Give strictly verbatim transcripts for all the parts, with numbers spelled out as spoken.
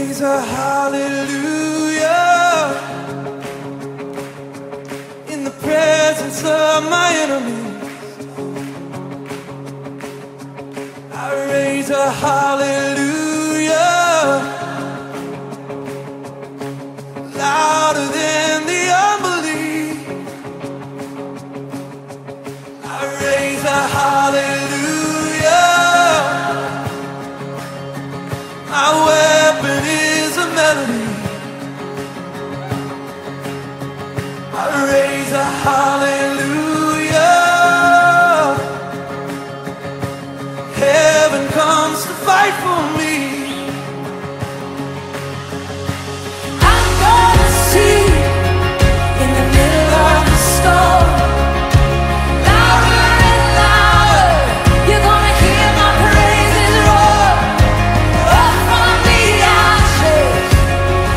raise a hallelujah in the presence of my enemies. I raise a hallelujah louder than the unbelief. I raise a hallelujah. My weapon is a melody. I raise a hallelujah. Heaven comes to fight for me. I'm gonna see in the middle of the storm. Louder and louder, you're gonna hear my praises roar. Up from the ashes,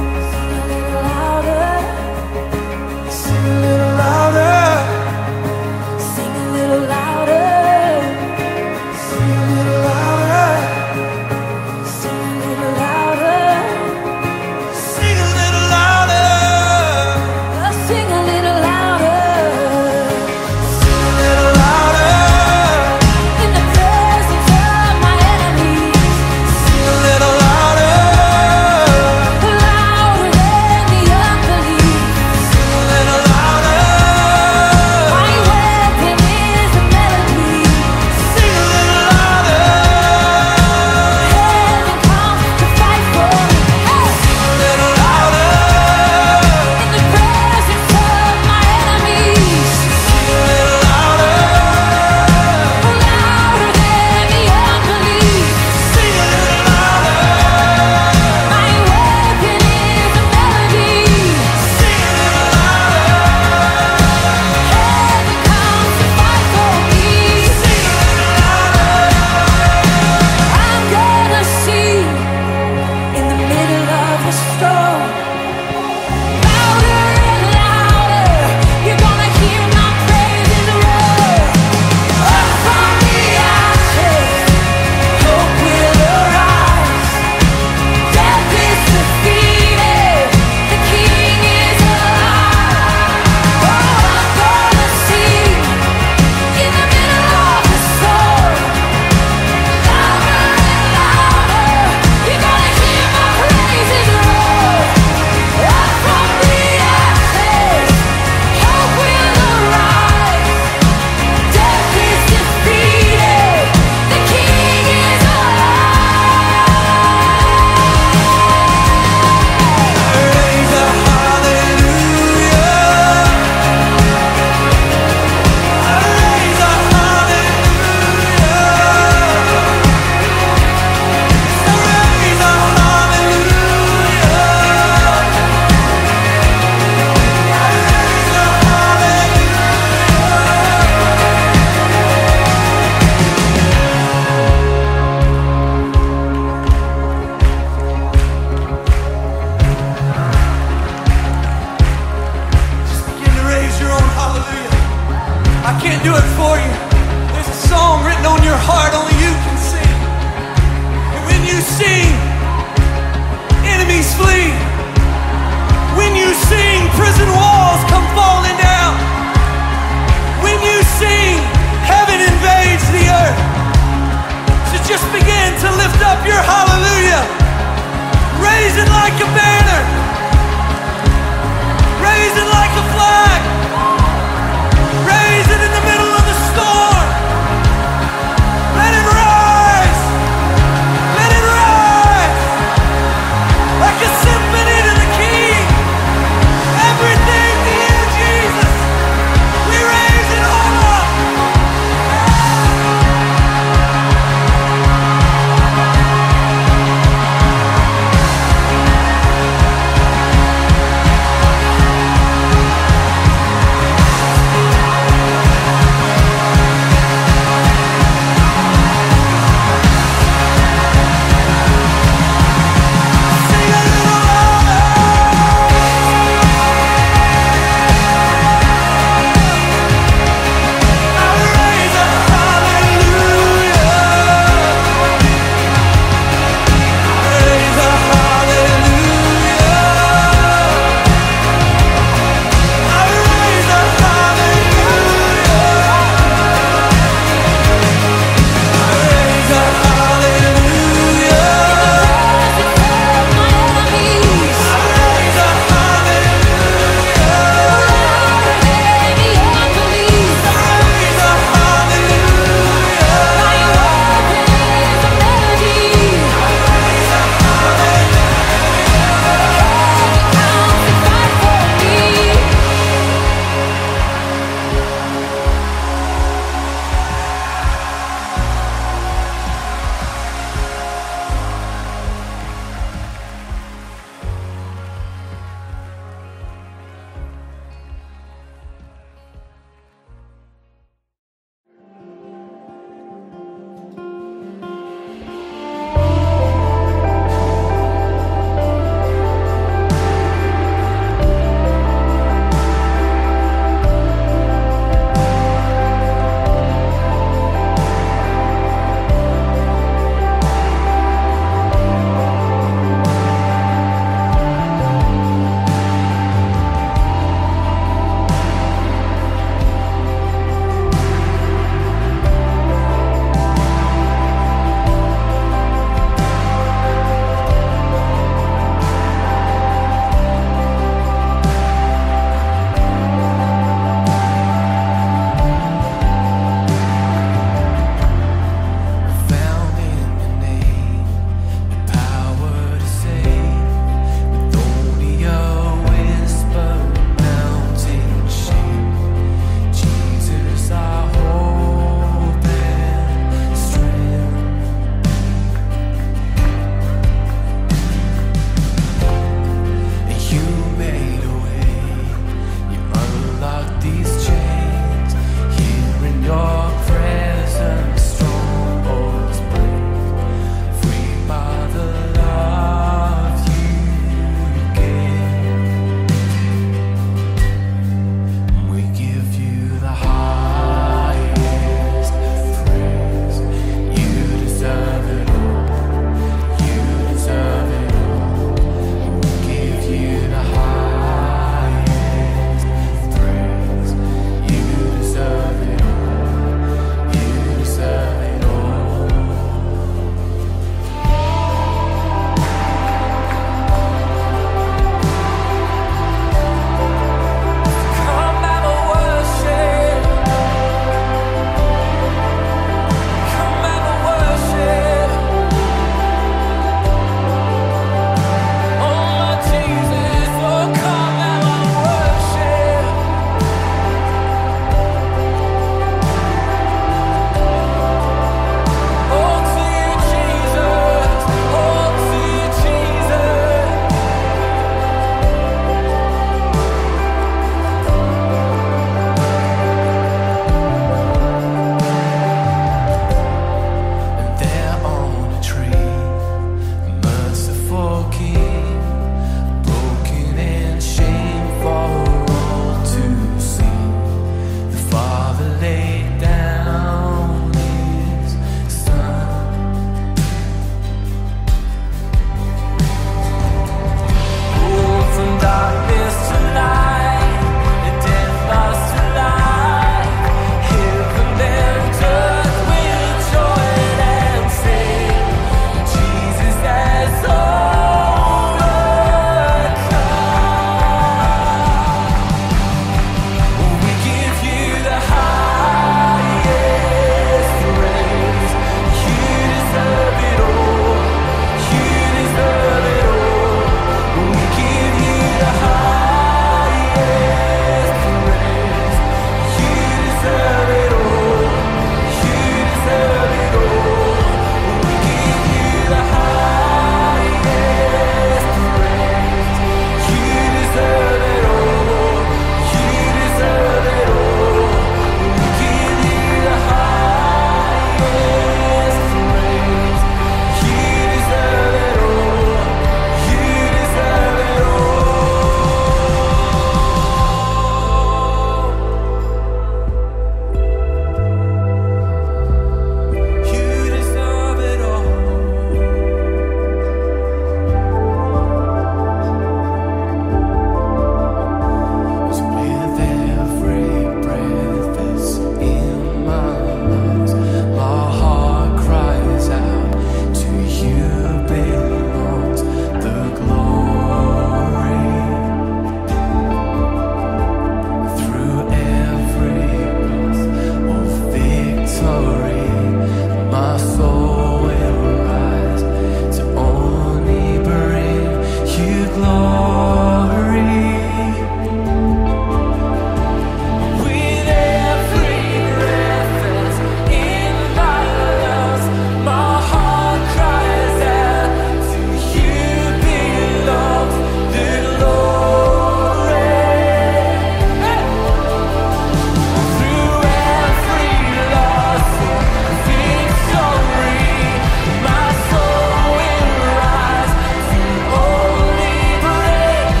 My soul will rise to only praise.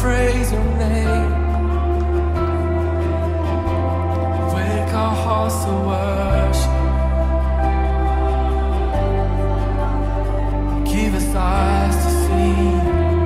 praise your name. Wake our hearts to worship. Give us eyes to see.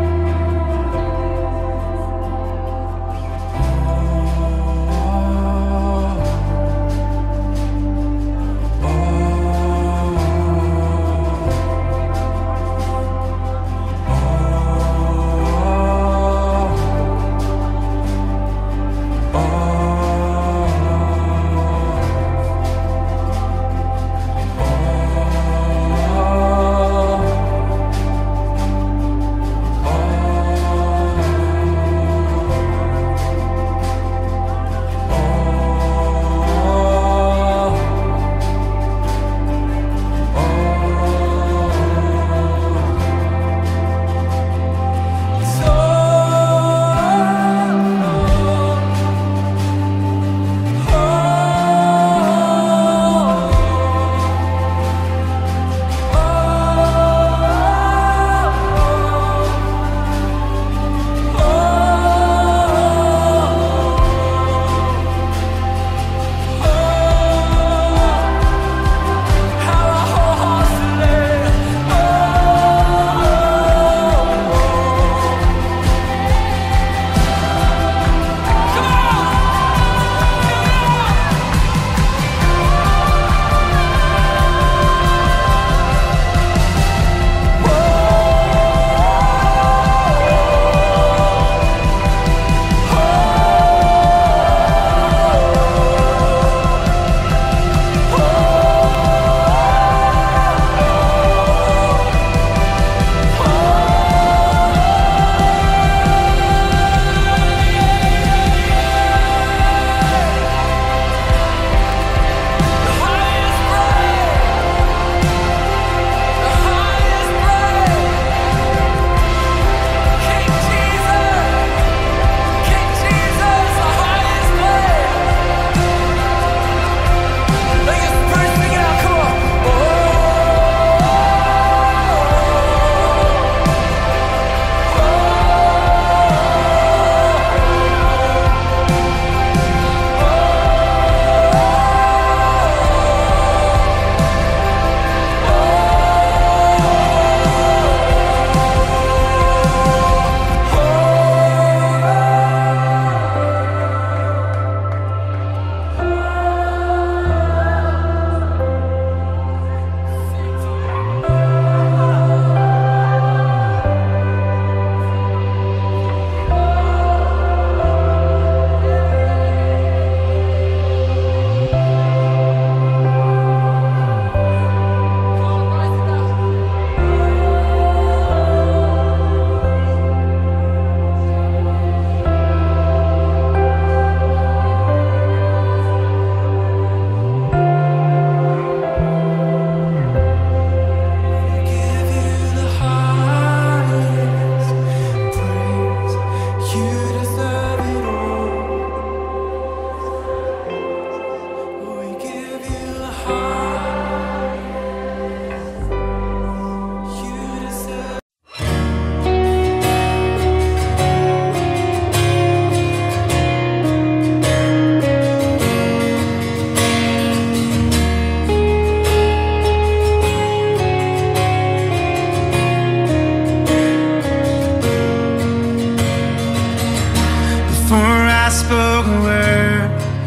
spoke a word,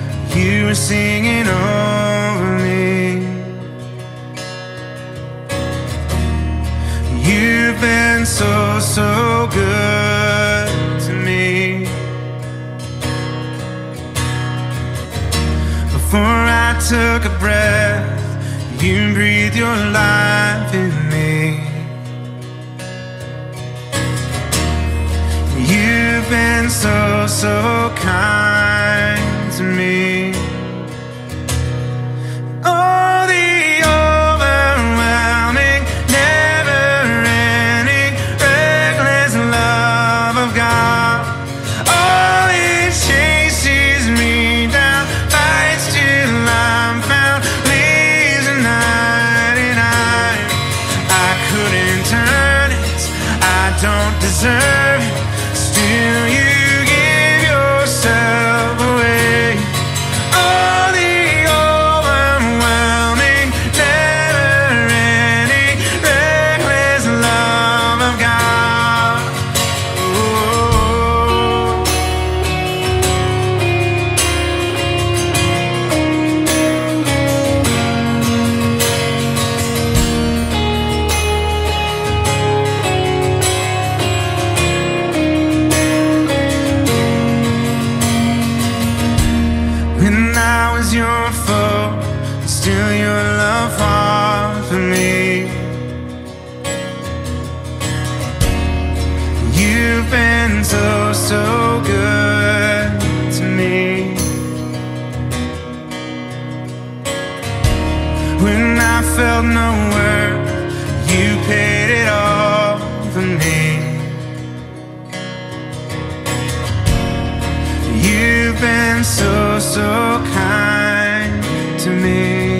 you were singing over me. You've been so, so good to me. Before I took a breath, you breathed your life in me. You've been so, so kind to me. Oh, the overwhelming, never-ending, reckless love of God. Oh, it chases me down, fights till I'm found, leaves the ninety-nine. I couldn't turn it, I don't deserve it. Still you your foe, still your love fought for me. You've been so, so good to me. When I felt no worth, you paid it all for me. You've been so, so kind to me.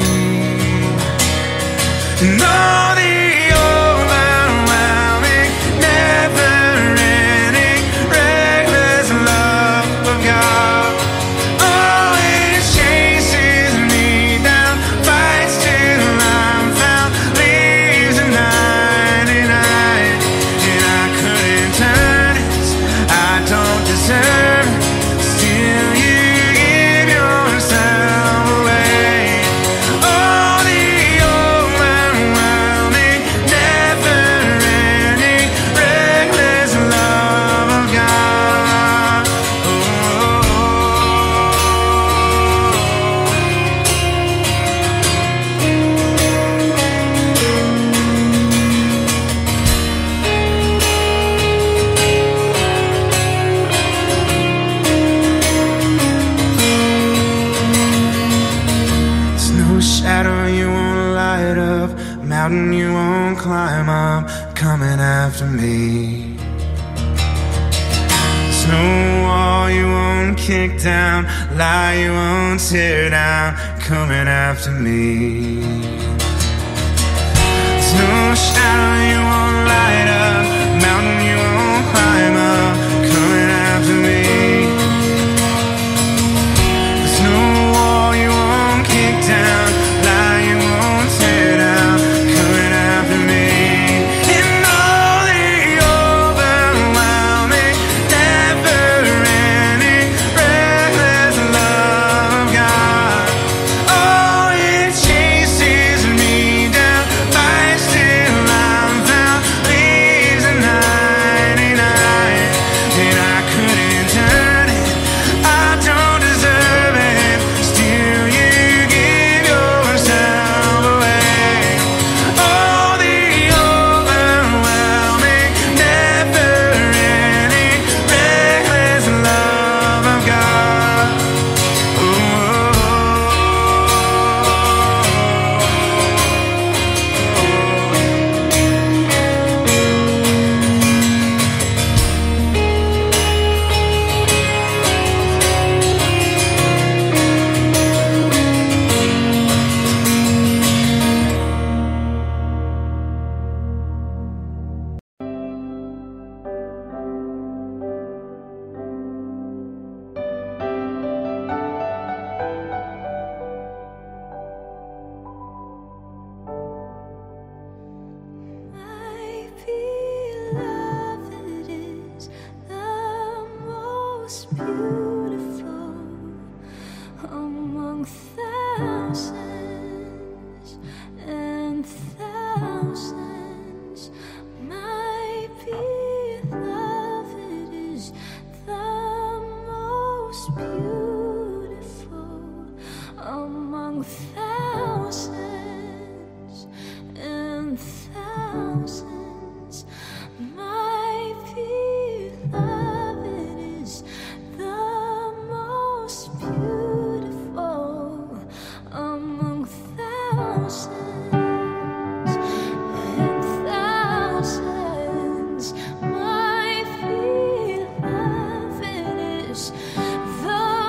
And all the overwhelming, never-ending, reckless love of God always chases me down, fights till I'm found, leaves at ninety-nine. And I couldn't turn it, I don't deserve it. Still you give yourself away. All the overwhelming, never-ending, reckless love of God. Oh. There's no shadow you won't light up, mountain you won't climb up, coming after me. There's no wall you won't kick down, lie you won't tear down, coming after me. There's no shadow you won't light up, mountain you won't climb up, coming after me. There's no wall you won't kick down, lie you won't tear down, coming after me. And all the overwhelming, never-ending, reckless love of God, oh, it chases me down, fights till I'm found, leaves at ninety-nine. And I couldn't turn it, I don't deserve it. Still you give yourself away. All the overwhelming, never-ending, reckless love of God. Oh. My beloved is the most beautiful among thousands and thousands. My beloved is the most beautiful among thousands and thousands. My beloved is the most beautiful among thousands and thousands. My beloved is the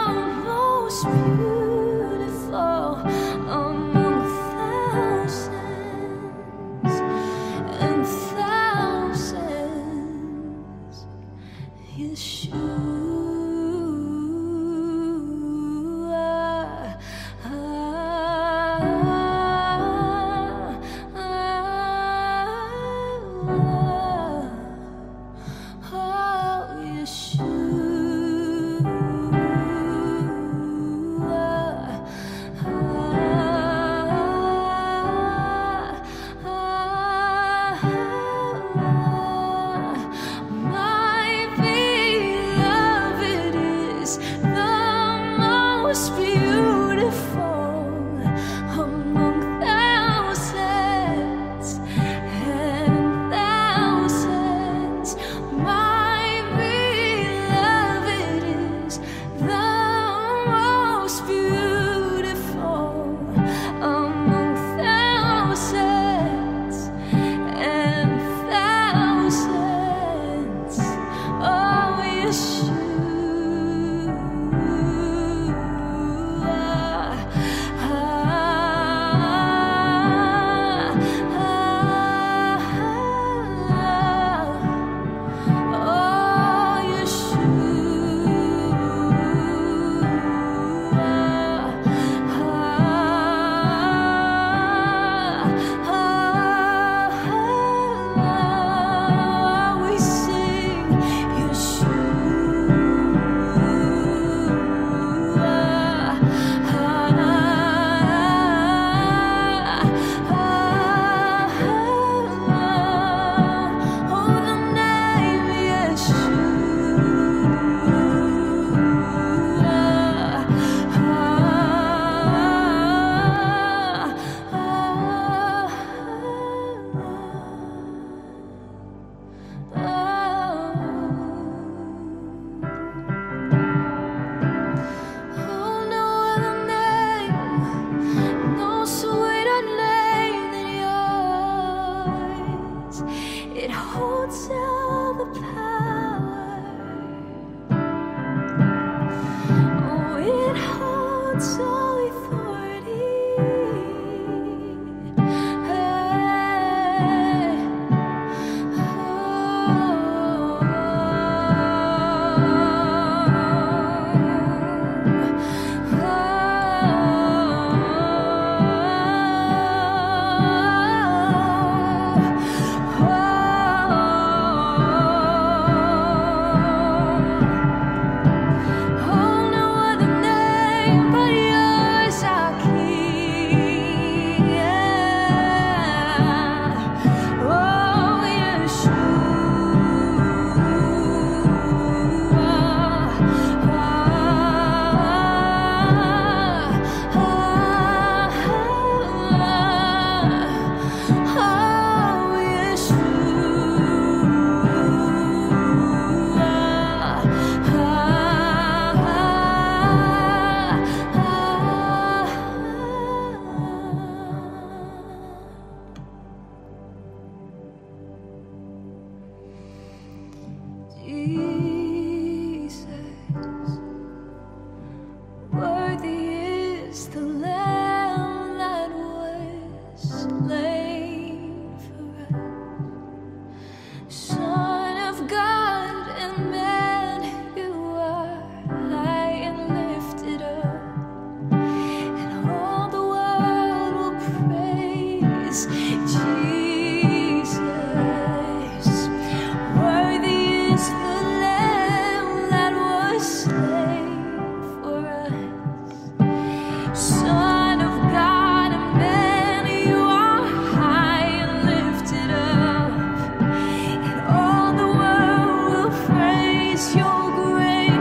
was slain for us. Son of God and man, you are high and lifted up, and all the world will praise your great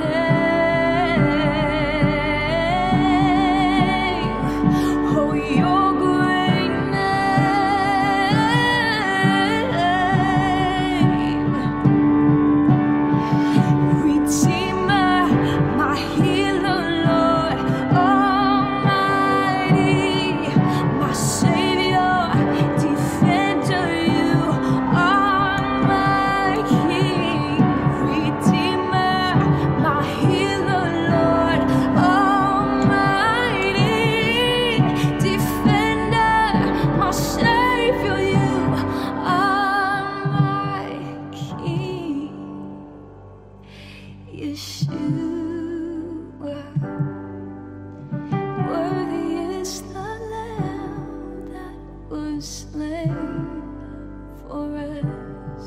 name. Oh, your great name. Redeemer, my healer, Lord Almighty, my Savior, defender, you are my King. Redeemer, my healer, Lord Almighty, defender, my Savior, you are my King. Yeshua, worthy is the Lamb that was slain for us.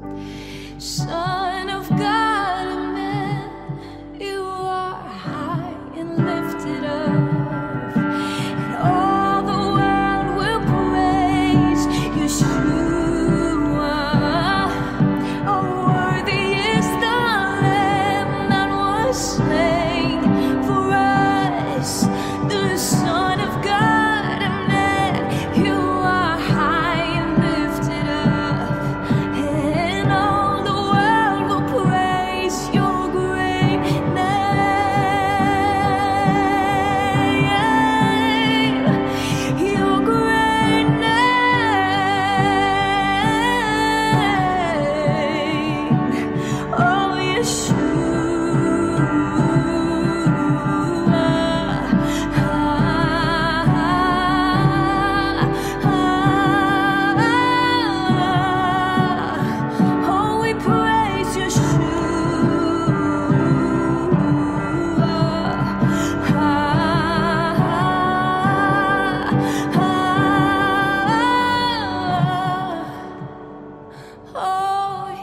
Son of God and man, you are high and lifted up, and all the world will praise Yeshua. Oh, worthy is the Lamb that was slain for us. The Son of God and man, you are high and lifted up, and all the world will praise your great name. Your great name. Oh, Yeshua. Oh, we praise Yeshua. Oh,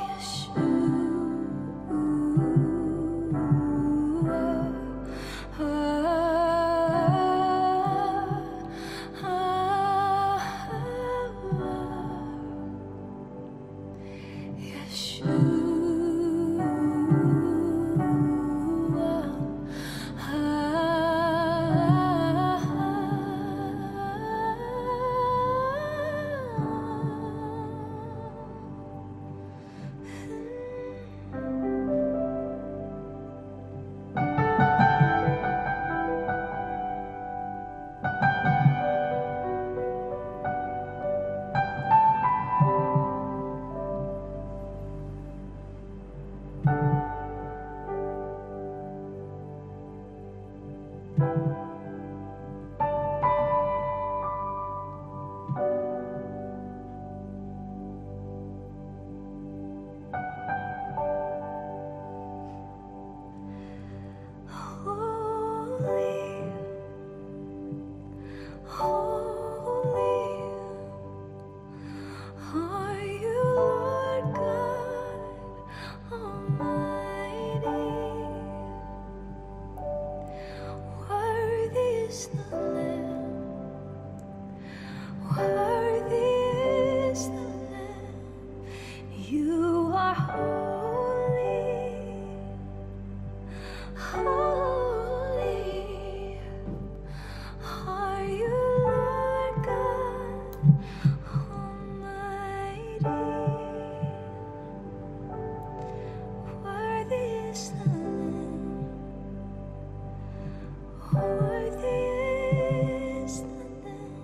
holy, holy are you, Lord God Almighty. Worthy is the Lamb, worthy is the Lamb. You are holy, holy are you, Lord God Almighty. Worthy is the Lamb, worthy is the Lamb.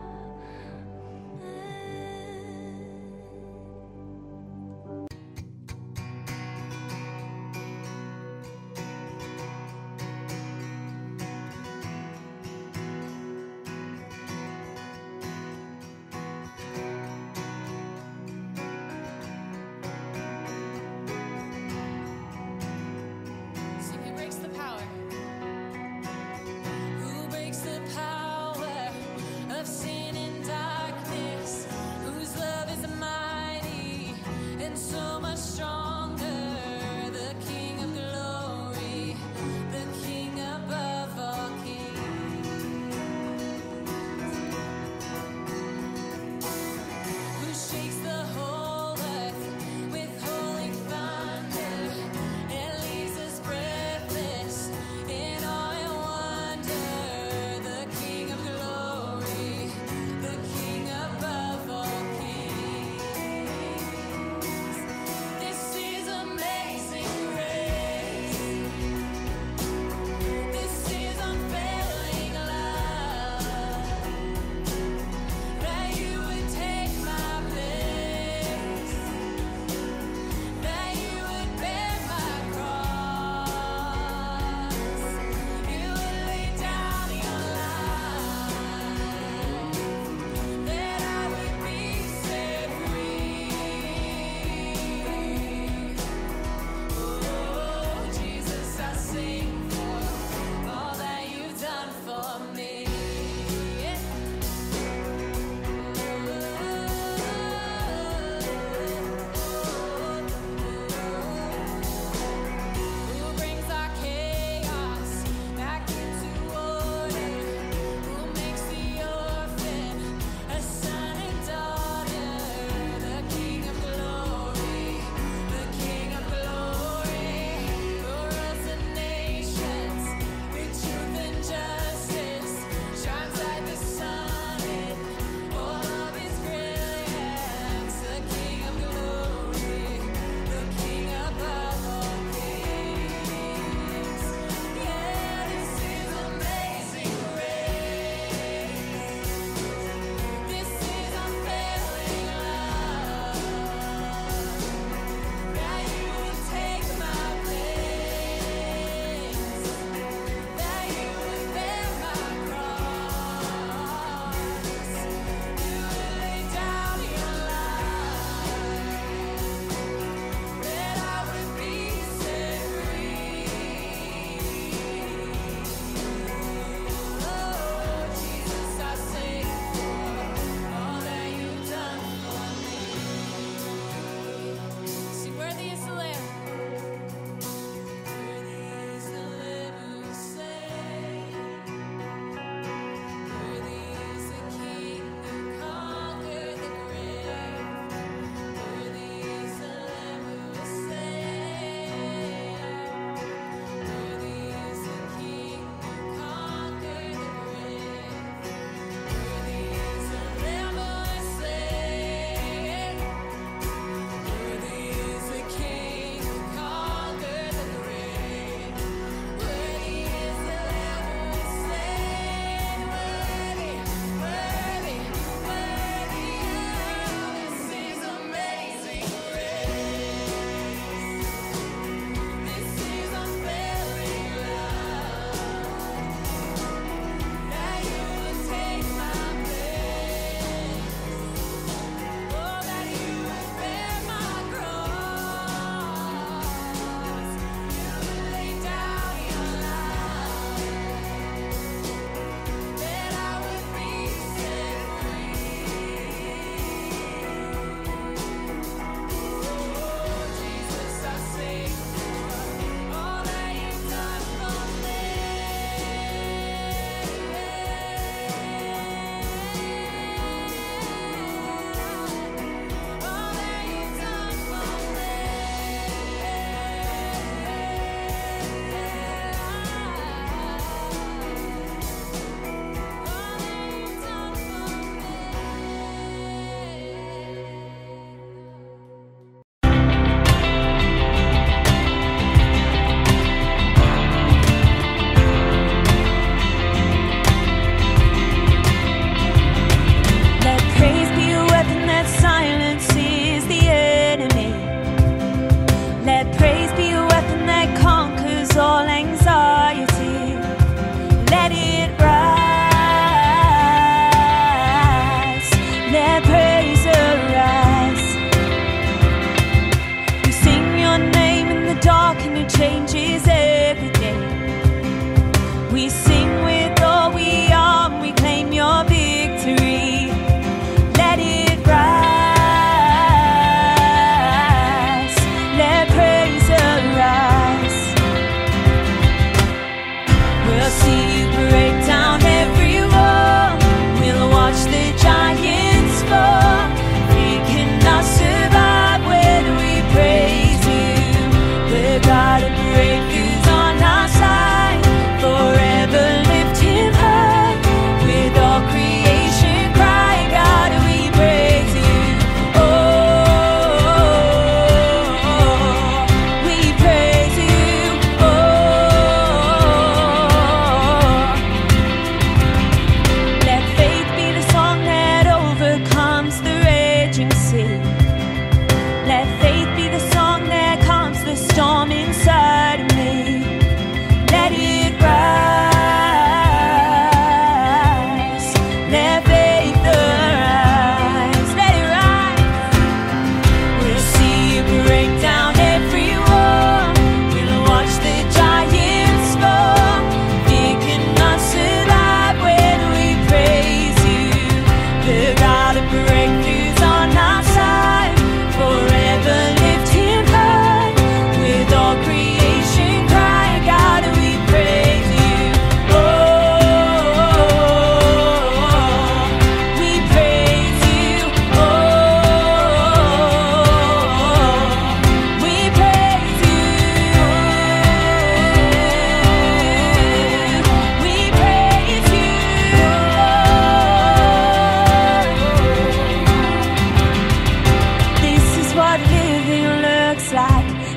Amen. and so much stronger. The King of glory, the King above all kings, who shakes the whole earth with holy thunder and leaves us breathless in awe and wonder. The King of glory, the King above all kings. This is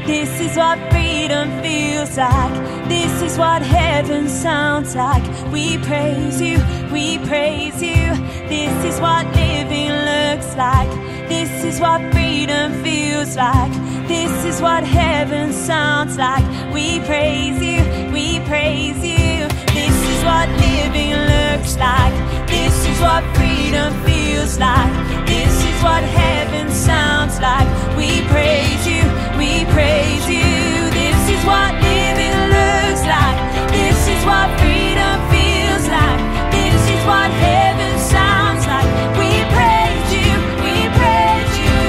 This is what freedom feels like. This is what heaven sounds like. We praise you, we praise you. This is what living looks like. This is what freedom feels like. This is what heaven sounds like. We praise you, we praise you. This is what living looks like. This is what freedom feels like. This is what heaven sounds like. We praise you, we praise you. This is what living looks like. This is what freedom feels like. This is what heaven sounds like. We praise you, we praise you.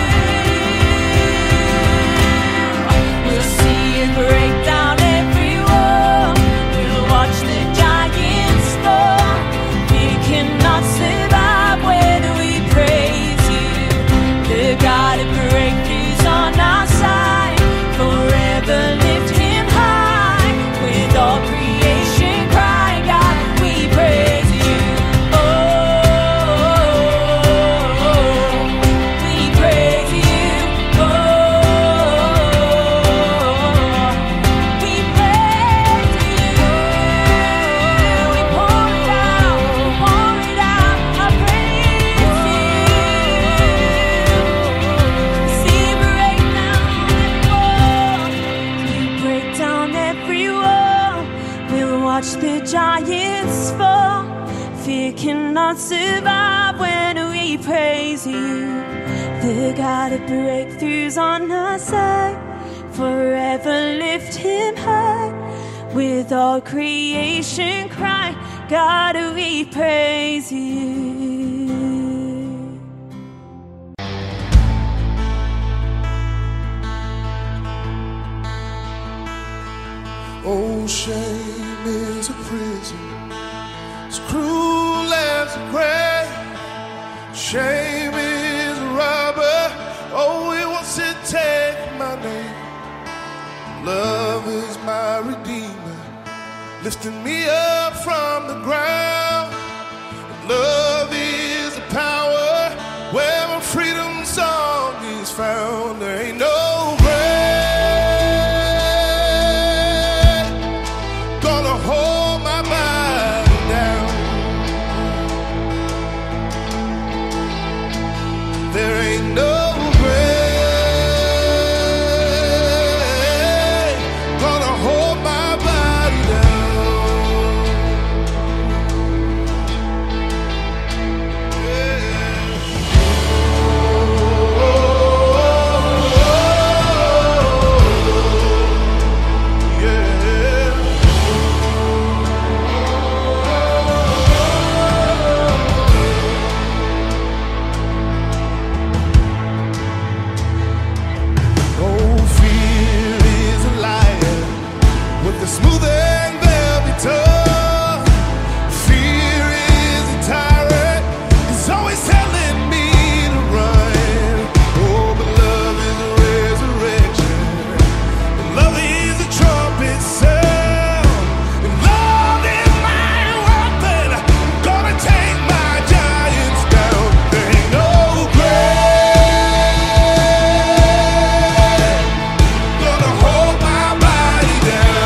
We'll see it break down every wall. We'll watch the giants fall. We cannot survive when we praise you. The God of breakthroughs on our side. Forever lift him high. With all creation cry, God, we praise you. Oh, we praise you. Oh, we praise you. We pour it out, pour it out. I praise you. See break down every wall. We break down every wall. We'll watch the giants fall. Fear cannot survive when we praise you. The God of breakthroughs on our side. Forever lift him high. With all creation cry, God, we praise you. Oh, shame is a prison, as cruel as the grave. Shame is a robber, oh, it wants to take my name. Love is my redeemer, lifting me up from the ground. Love is the power where my freedom song is found. There ain't no grave gonna hold my body down. There ain't no grave gonna hold my body down. The smooth and velvet tongue. Fear is a tyrant, it's always telling me to run. Oh, but love is a resurrection, and love is a trumpet sound. And love is my weapon, gonna take my giants down. There ain't no grave gonna hold my body down.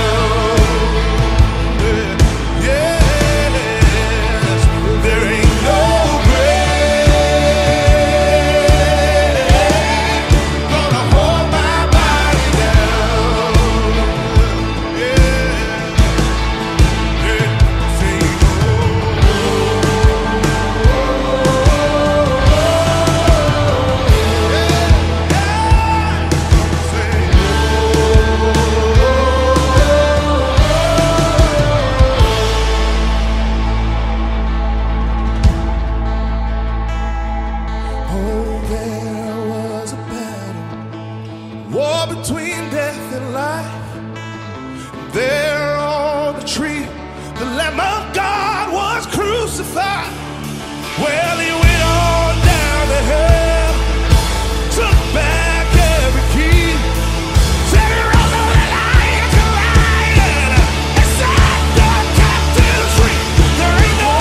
Between death and life, there on the tree, the Lamb of God was crucified. Well, he went on down to hell, took back every key, said he rose up the lion to lion, and set the captives free. There ain't no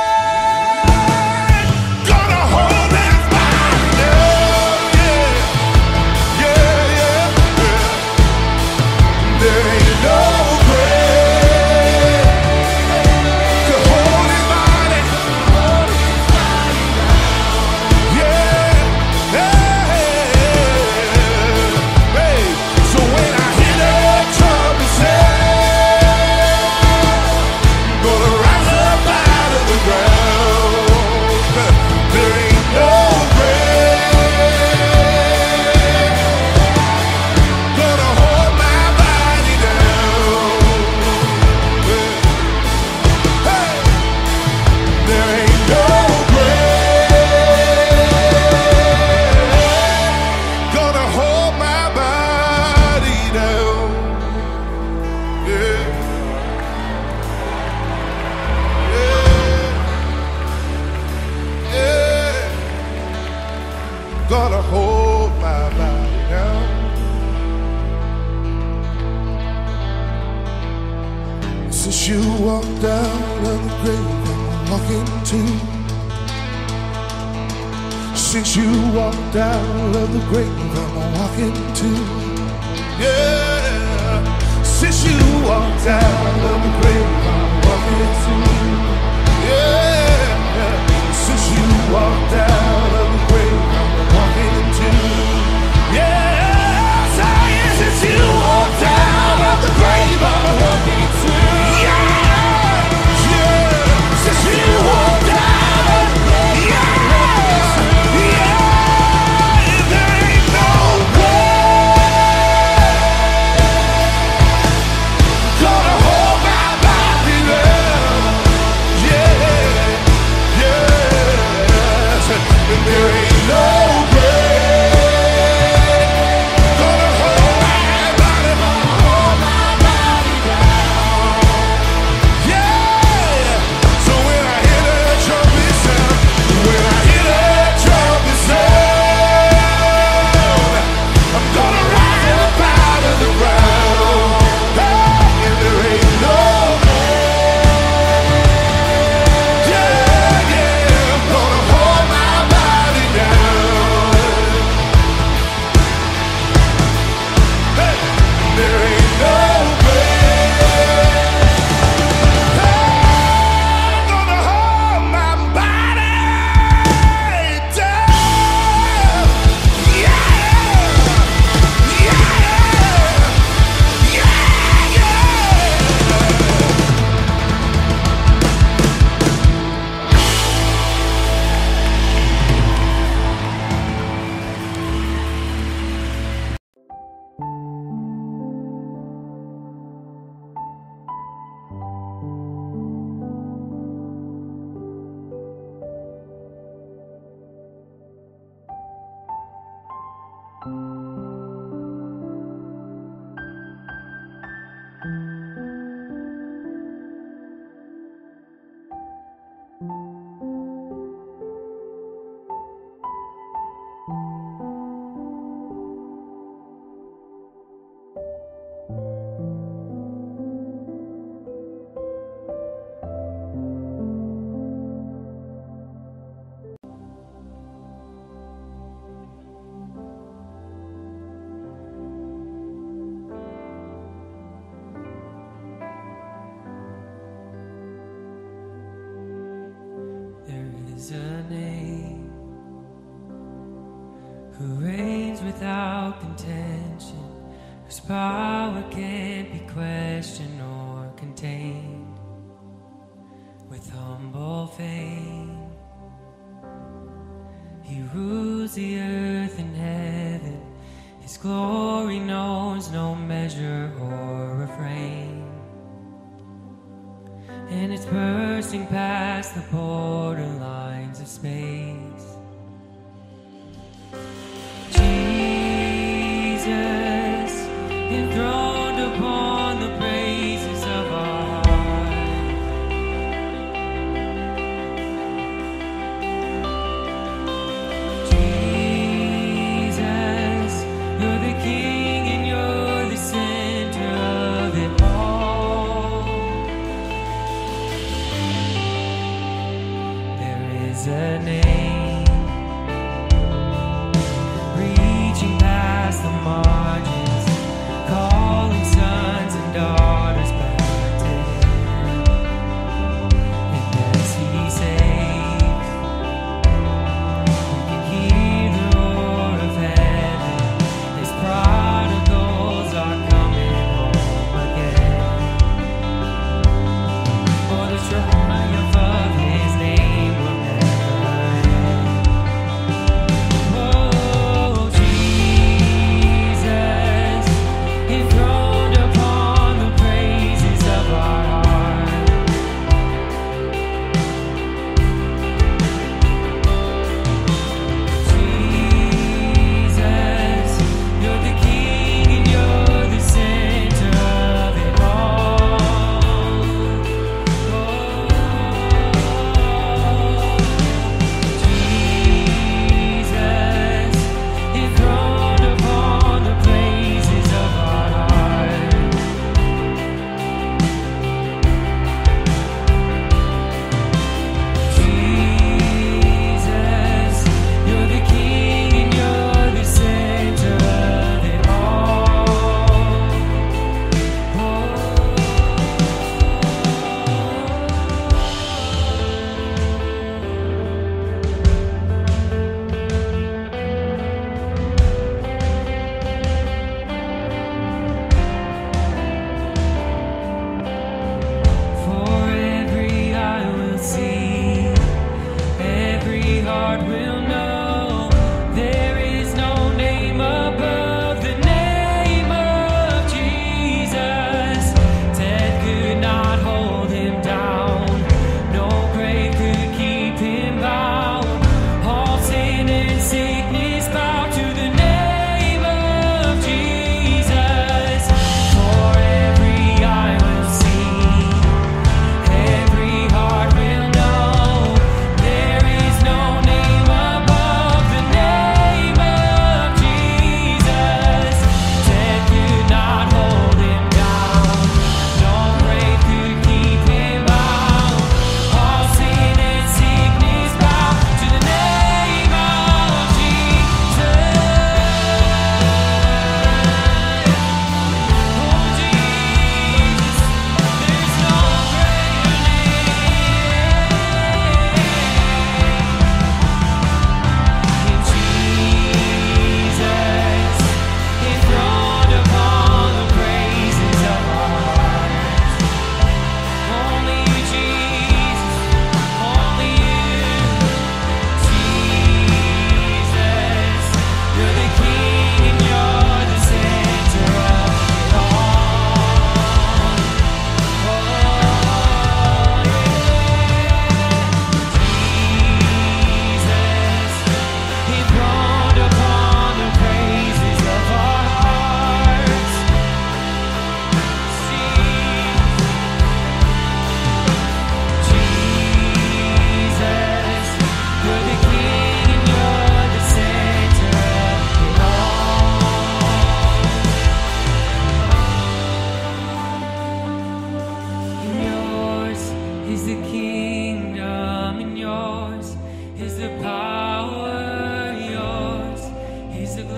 grave gonna hold that body down. my body down. Since you walked out of the grave, I'm walking too. Since you walked out of the grave, I'm walking too. Yeah. Since you walked out of the grave, I'm walking too. Yeah. Since you walked out of the grave, I'm walking too. Yeah. Since you walked out of the grave, I'm walking too. Yeah. Yeah. Since you walked out of the grave, yeah. There ain't no grave gonna hold my body, gonna hold my body down. Yeah. So when I hear that trumpet sound, when I hear that trumpet sound, I'm gonna rise up out of the ground. Hey, and there ain't no grave. Yeah, yeah. I'm gonna hold my there ain't no grave. I'm gonna hold my body down. Yeah, yeah, yeah, Is a name who reigns without contention, whose power can't be questioned or contained. With humble fame, he rules the earth and heaven. His glory knows no measure or refrain, and it's bursting past the borderlines of space. Jesus, enthroned upon the praises of our heart. Jesus, you're the King and you're the center of it all. There is a name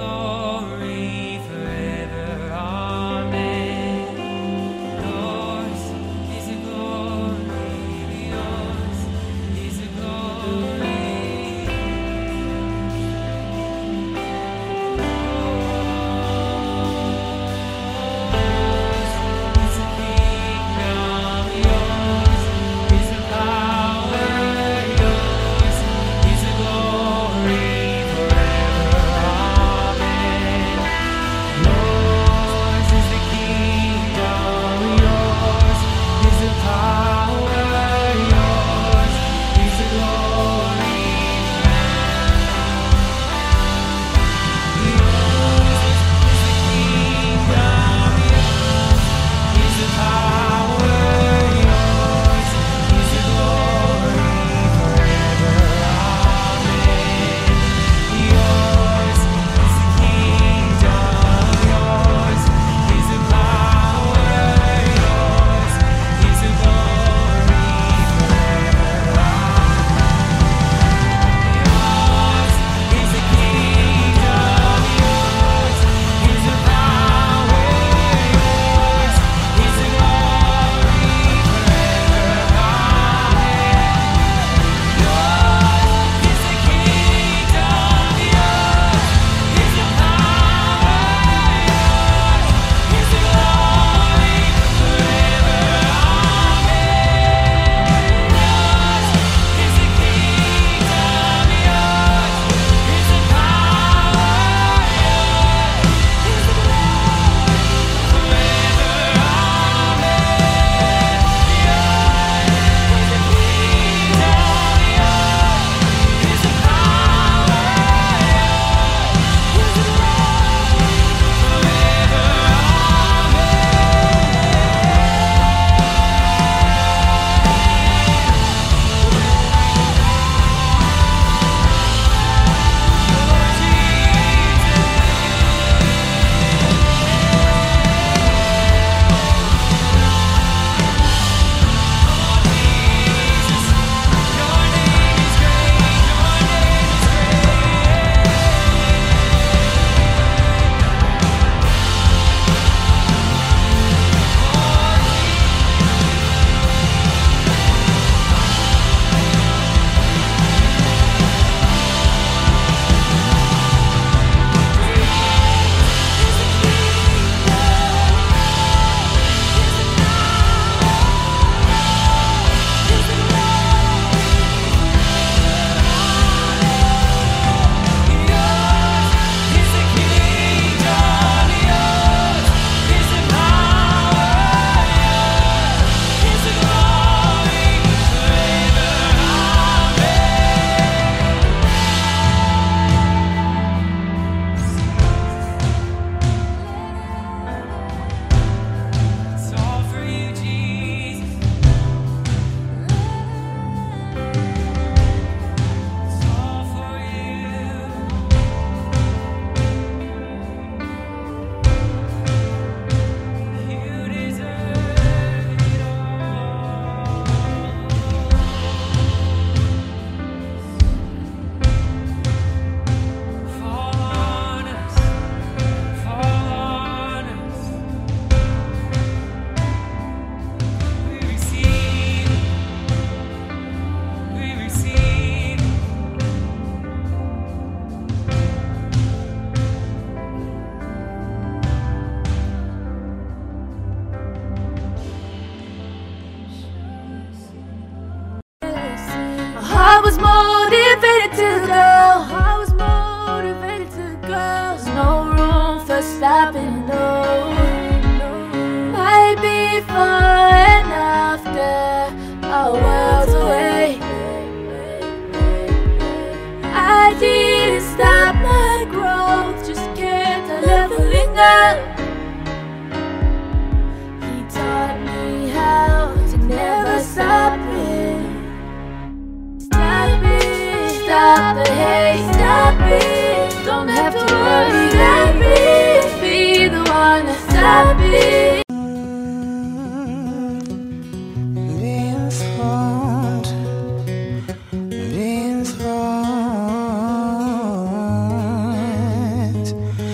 glory forever. Amen. Yours is the glory. Yours is the glory. I was motivated to go. I was motivated to go. There's no room for stopping, no. Might be fun after our world's away. I didn't stop my growth, just kept leveling up. He taught me how to never stop it. Stop it, stop the hate, stop it. Don't have to worry, stop it. Be the one to stop it. Enthroned, enthroned,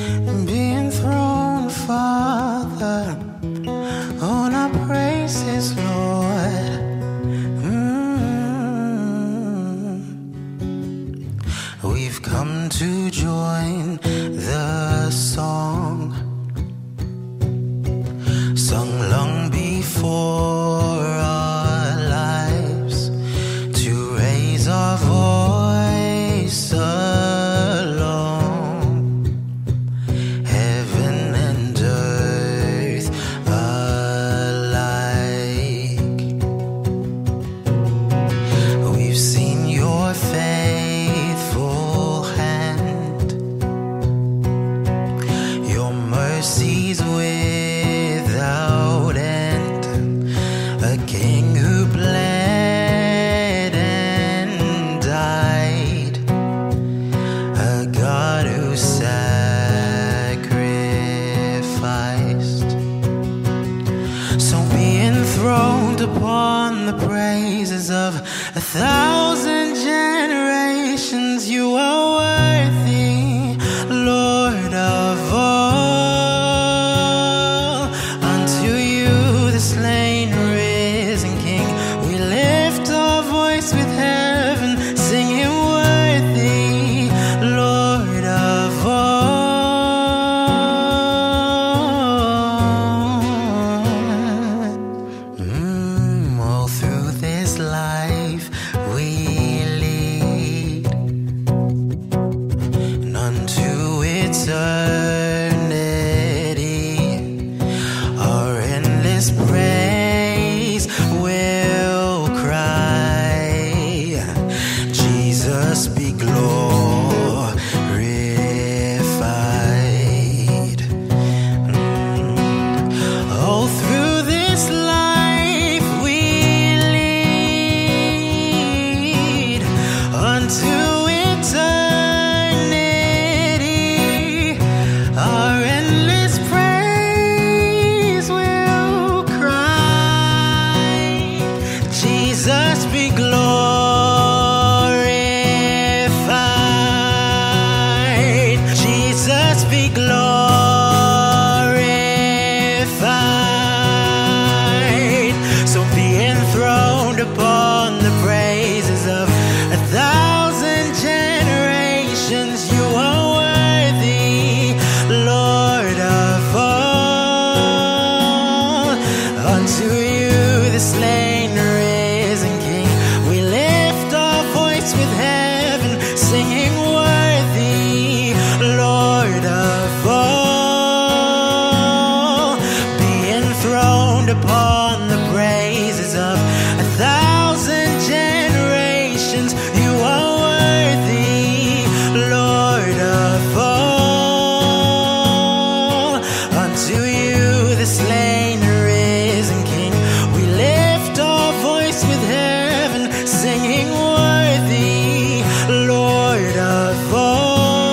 days without end, a king who bled and died, a God who sacrificed. So be enthroned upon the praises of a thousand generations. You are worthy, Lord of all. Unto you, the slain, risen King, we lift our voice with heaven, singing worthy, Lord of all. Mm, all through this life we lead, and unto eternity our endless praise will cry. Jesus be glorified. Mm. All through this life we lead, unto eternity our endless praise will cry. Jesus be glorified. Jesus be glorified. So be enthroned upon the praises of a thousand generations. You are worthy, Lord of all. Unto you, the slain, risen King, we lift our voice with heaven, singing worthy, Lord of all. Be enthroned upon the praises of a thousand generations. You are worthy, Lord of all. Unto you, the slain, risen King, we lift our voice with heaven, singing worthy, Lord of all.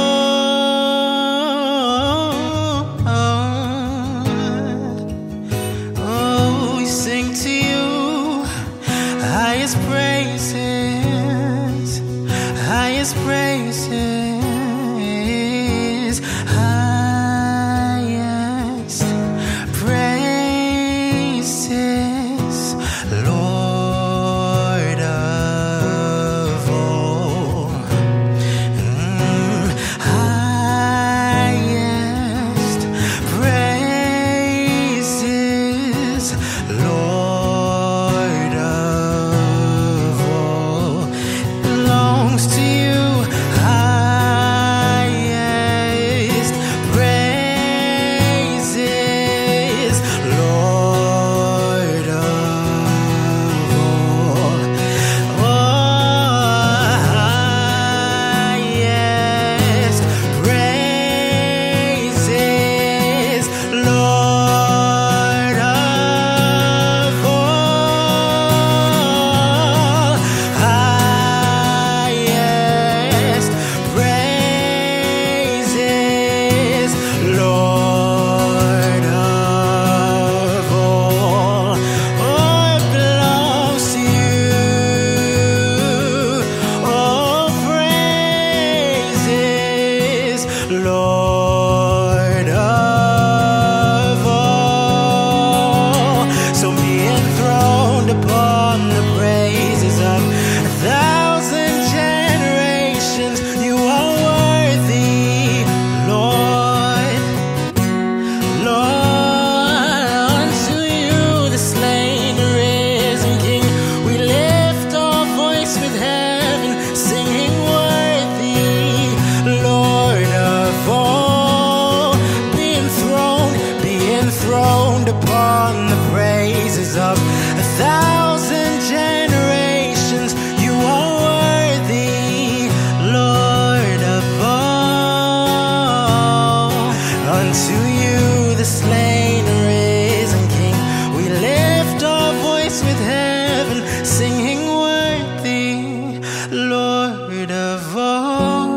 Oh, we sing to you highest praises, highest praises, highest praises, Lord of all. Mm, highest praises, Lord of all, belongs to you. Highest praises, Lord of all. Oh, highest praises, Lord of all. Highest praises, Lord of all. Oh, it belongs to you. All praises, Lord of all. So be enthroned upon the praises of a thousand generations. You are worthy, Lord. Lord, unto you, the slain, risen King, we lift our voice with heaven, singing worthy, Lord of all. Be enthroned, be enthroned upon the praises of a thousand generations. You are worthy, Lord of all. Unto you, the the slain and risen King. We lift our voice with heaven, singing worthy, Lord of all.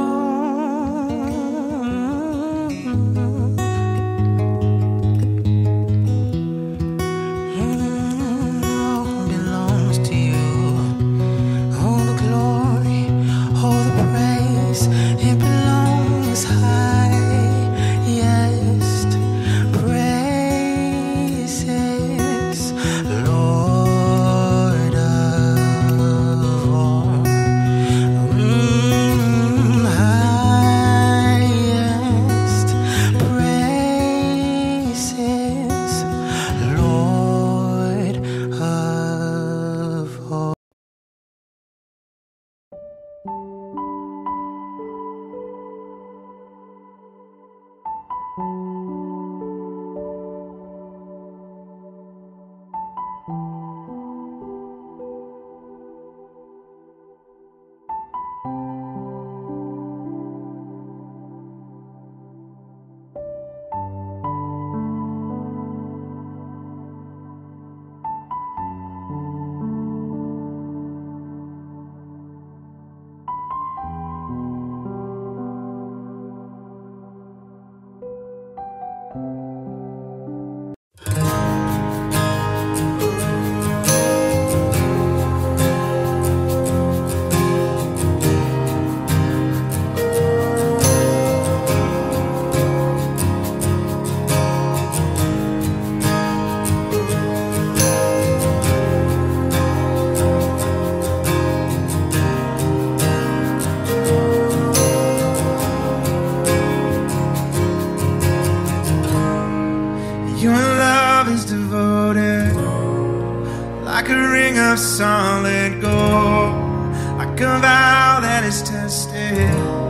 Solid gold, like a vow that is tested,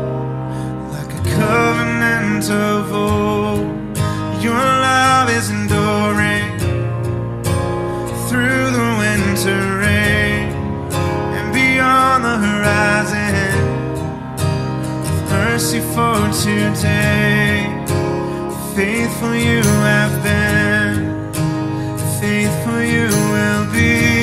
like a covenant of old. Your love is enduring through the winter rain and beyond the horizon, with mercy for today. Faithful you have been, faithful you will be.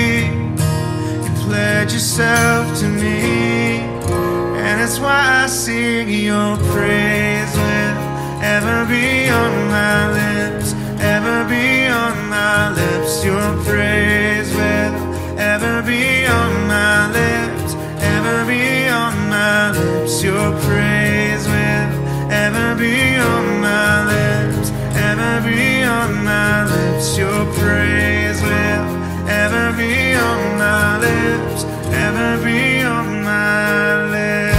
Pledge yourself to me, and that's why I sing your praise will ever be on my lips, ever be on my lips. Your praise will ever be on my lips, ever be on my lips. Your praise will ever be on my lips, ever be on my lips. Your praise will ever be on my lips, ever be on my lips.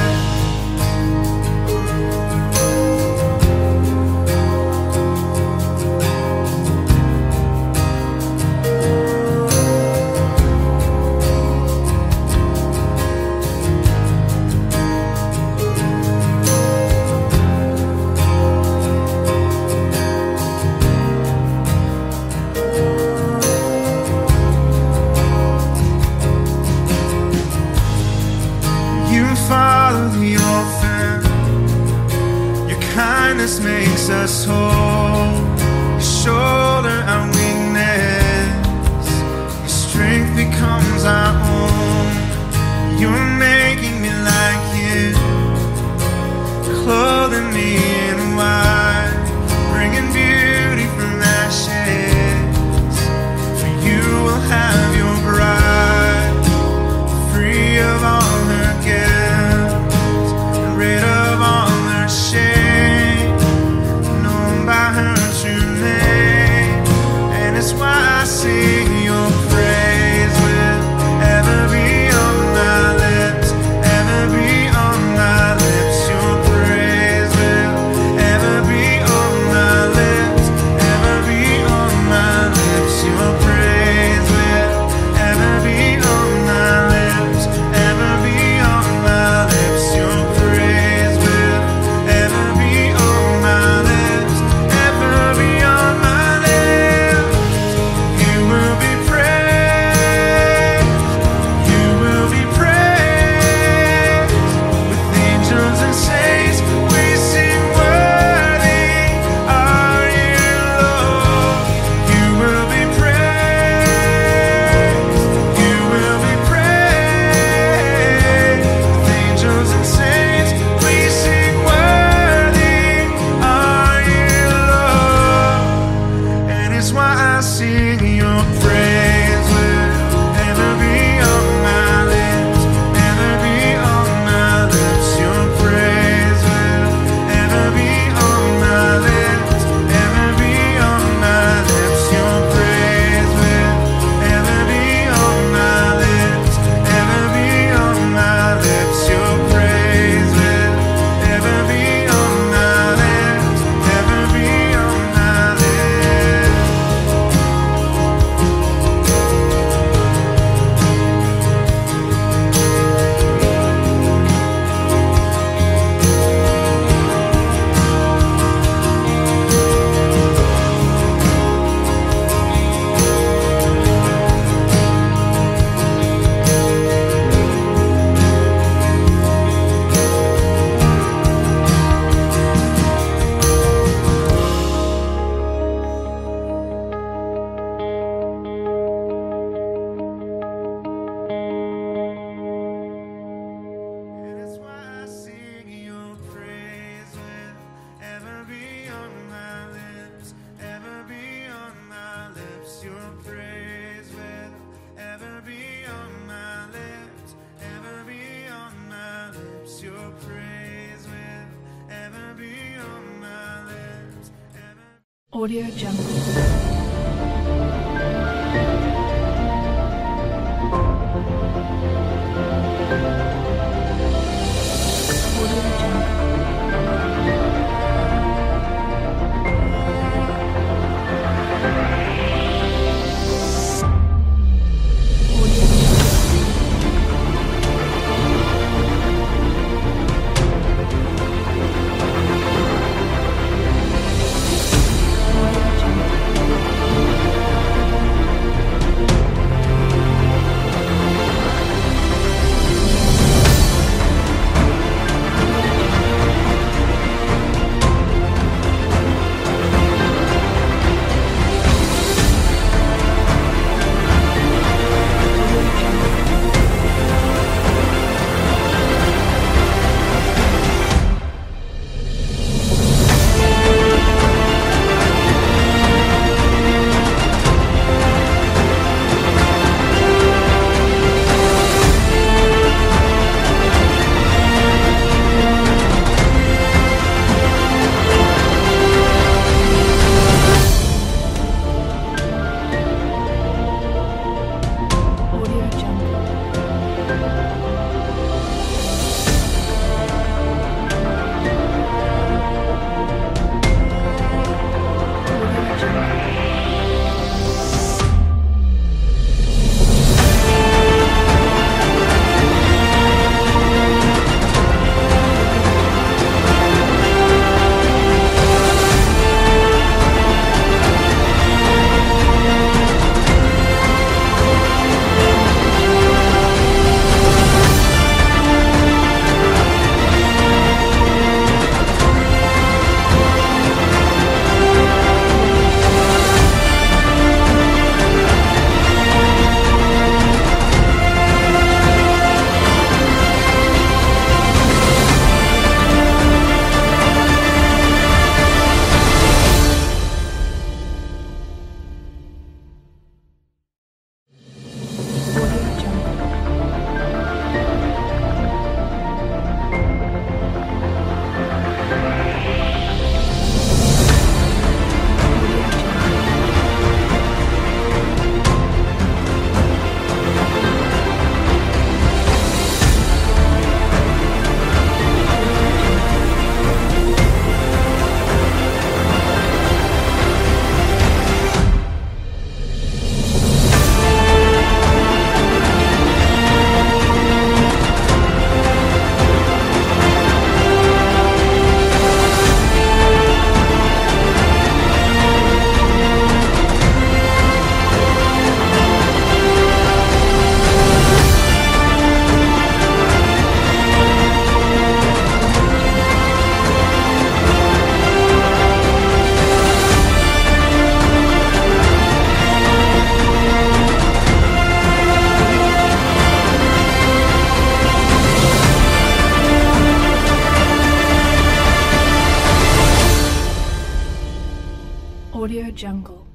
Father the orphan, your kindness makes us whole. You shoulder our weakness, your strength becomes our own. You're making me like you, clothing me in white, bringing beauty from ashes. For you will have your bride, free of all her guilt, rid of all her shame, known by her true name. And it's why I sing your praise will ever be on my lips, ever be on my lips. Your praise will ever be on my lips, ever be on my lips. Your praise will ever be on my lips, ever be on my lips. Your praise will ever be on my lips, ever be on my lips. You will Audio Jungle. Audio Jungle.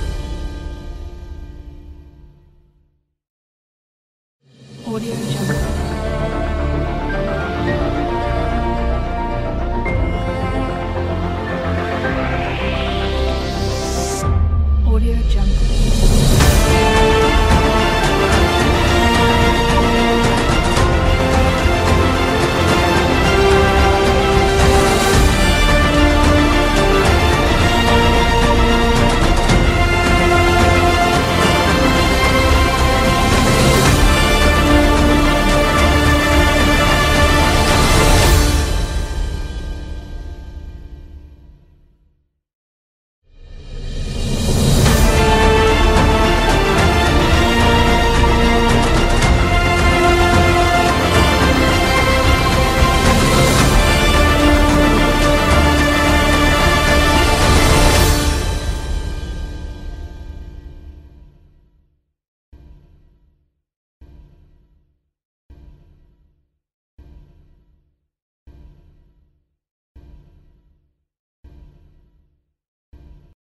Audio Jungle.